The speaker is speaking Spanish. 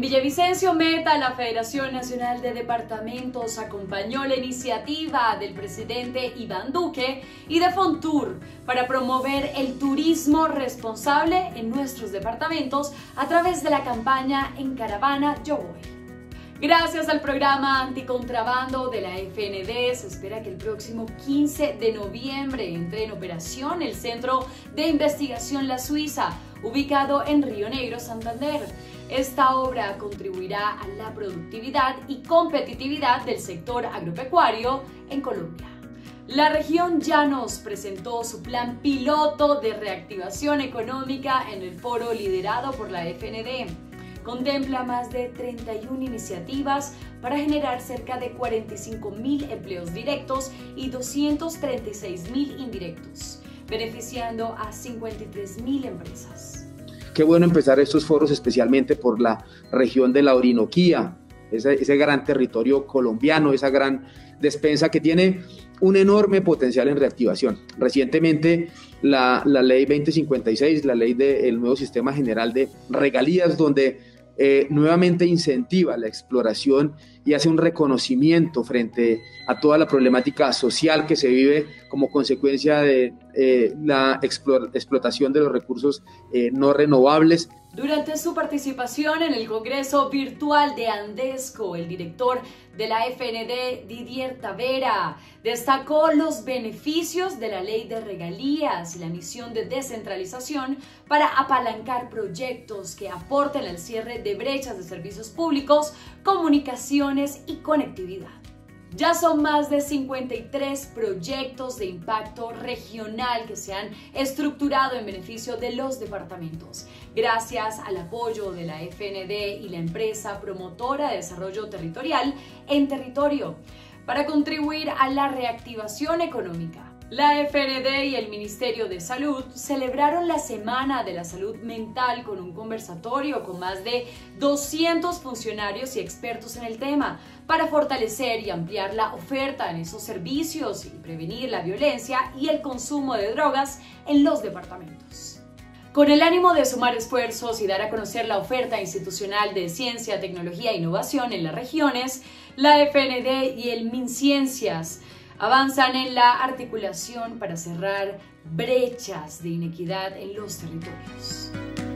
Villavicencio Meta, la Federación Nacional de Departamentos acompañó la iniciativa del presidente Iván Duque y de Fontur para promover el turismo responsable en nuestros departamentos a través de la campaña En Caravana Yo Voy. Gracias al programa anticontrabando de la FND, se espera que el próximo 15 de noviembre entre en operación el Centro de Investigación La Suiza, ubicado en Río Negro, Santander. Esta obra contribuirá a la productividad y competitividad del sector agropecuario en Colombia. La región Llanos presentó su plan piloto de reactivación económica en el foro liderado por la FND. Contempla más de 31 iniciativas para generar cerca de 45.000 empleos directos y 236.000 indirectos, beneficiando a 53.000 empresas. Qué bueno empezar estos foros especialmente por la región de la Orinoquía, ese gran territorio colombiano, esa gran despensa que tiene un enorme potencial en reactivación. Recientemente la ley 2056, la ley del nuevo sistema general de regalías, donde nuevamente incentiva la exploración y hace un reconocimiento frente a toda la problemática social que se vive como consecuencia de la explotación de los recursos no renovables. Durante su participación en el Congreso Virtual de Andesco, el director de la FND, Didier Tavera, destacó los beneficios de la ley de regalías y la misión de descentralización para apalancar proyectos que aporten al cierre de brechas de servicios públicos, comunicaciones y conectividad. Ya son más de 53 proyectos de impacto regional que se han estructurado en beneficio de los departamentos, gracias al apoyo de la FND y la empresa promotora de desarrollo territorial En Territorio, para contribuir a la reactivación económica. La FND y el Ministerio de Salud celebraron la Semana de la Salud Mental con un conversatorio con más de 200 funcionarios y expertos en el tema para fortalecer y ampliar la oferta en esos servicios y prevenir la violencia y el consumo de drogas en los departamentos. Con el ánimo de sumar esfuerzos y dar a conocer la oferta institucional de ciencia, tecnología e innovación en las regiones, la FND y el MinCiencias avanzan en la articulación para cerrar brechas de inequidad en los territorios.